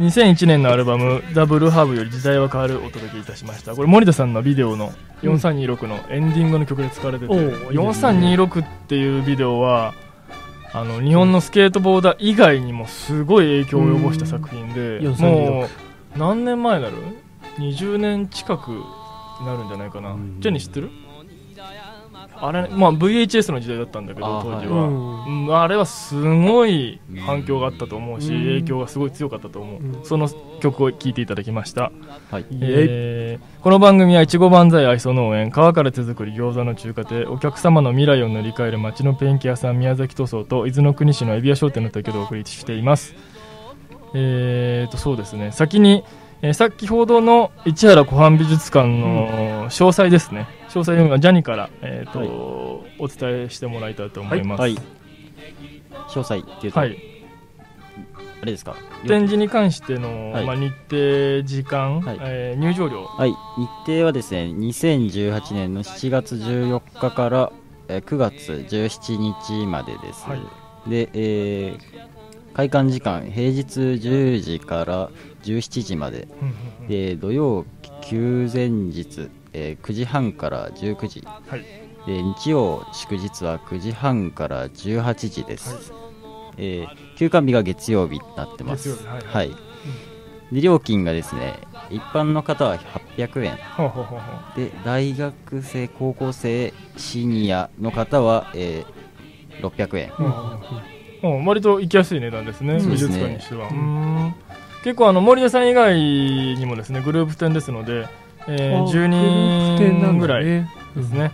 2001年のアルバムザ・ブルーハーブより時代は変わるお届けいたしました。これ森田さんのビデオの4326のエンディングの曲で使われてて、4326っていうビデオは日本のスケートボーダー以外にもすごい影響を及ぼした作品で、もう何年前になる ?20 年近くなるんじゃないかな。ジェニー知ってる？あれ、VHS の時代だったんだけど当時は、あれはすごい反響があったと思うし、影響がすごい強かったと思う、その曲を聴いていただきました、はい。この番組はいちご万歳愛想農園、川から手作り餃子の中華亭、お客様の未来を塗り替える町のペンキ屋さん宮崎塗装と伊豆の国市のエビ屋商店の提供でお送りしています。そうですね、先ほどの市原湖畔美術館の詳細ですね、詳細はジャニから、お伝えしてもらいたいと思います、はいはい。 詳細っていうと、あれですか、 展示に関しての、日程、時間、入場料、 日程はですね、2018年の7月14日から、9月17日までです、で、開館時間平日10時から17時まで、で土曜休前日、9時半から19時、で日曜祝日は9時半から18時です、休館日が月曜日になってます。で料金がですね、一般の方は800円で、大学生、高校生、シニアの方は、600円、 割と行きやすい値段ですね、美術館にしては。結構森田さん以外にもですね、グループ展ですので、10人ぐらいですね、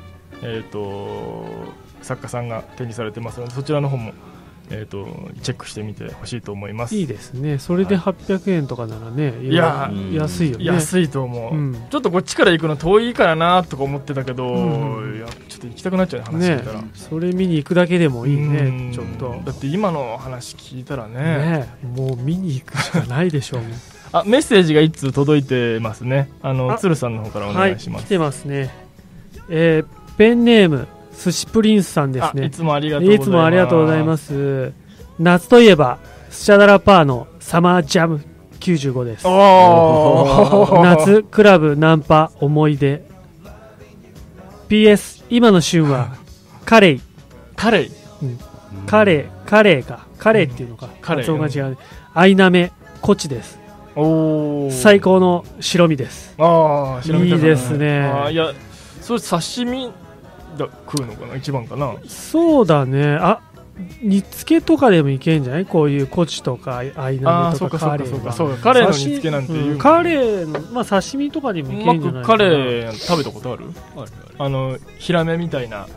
作家さんが展示されてますので、そちらの方もチェックしてみてほしいと思います。 いいですね、それで800円とかならね、いや安いよね。 安いと思う、ちょっとこっちから行くの遠いからなとか思ってたけど、いやちょっと行きたくなっちゃうね、話聞いたら、 それ見に行くだけでもいいね、ちょっと。 だって今の話聞いたらね、 もう見に行くしかないでしょうね。 メッセージが1通届いてますね。鶴さんの方からお願いします。 来てますね。ペンネーム寿司プリンスさんですね。 いつもありがとうございます。 いつもありがとうございます。夏といえばスチャダラパーのサマージャム95です。夏クラブナンパ思い出。 PS 今の旬はカレイ、カレーっていうのか、発音が違う。アイナメコチです。最高の白身です。いいですね。 いや、それ刺身食うのかな、一番かな。 そうだね。煮付けとかでもいけんじゃない？こういうコチとかアイナメとかカレー。 そうか、カレーの煮付けなんていう、 カレーの刺身とかでもいけんじゃないかな。 カレー食べたことある？ヒラメみたいな、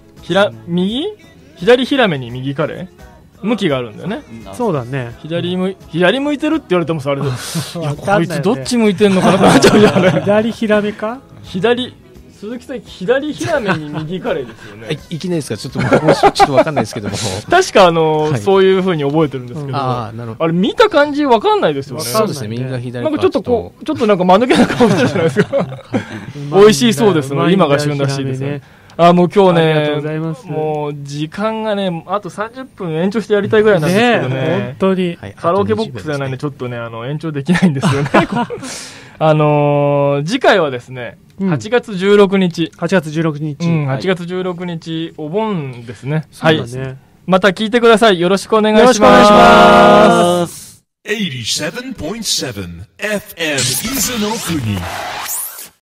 左ヒラメに右カレー向きがあるんだよね。 そうだね。 左向いてるって言われてもさ、あれでいやこいつどっち向いてんのかなってなっちゃうじゃん。 左ヒラメか、 鈴木さん、左ヒラメに右カレーですよね。 いきないですか？ちょっと僕もちょっと分かんないですけども確かそういう風に覚えてるんですけど、あれ見た感じ分かんないですよね。 そうですね、右が左なんかちょっとなんか間抜けな顔してるじゃないですか。美味しいそうですので、今が旬らしいですね。もう今日ね、もう時間がね、あと30分延長してやりたいぐらいなんですけどね、 本当にカラオケボックスじゃないんでちょっとね、延長できないんですよね。次回はですね、8月16日、 8月16 日お盆ですね。はい、また聞いてください。よろしくお願いします。 87.7 FM 伊豆の国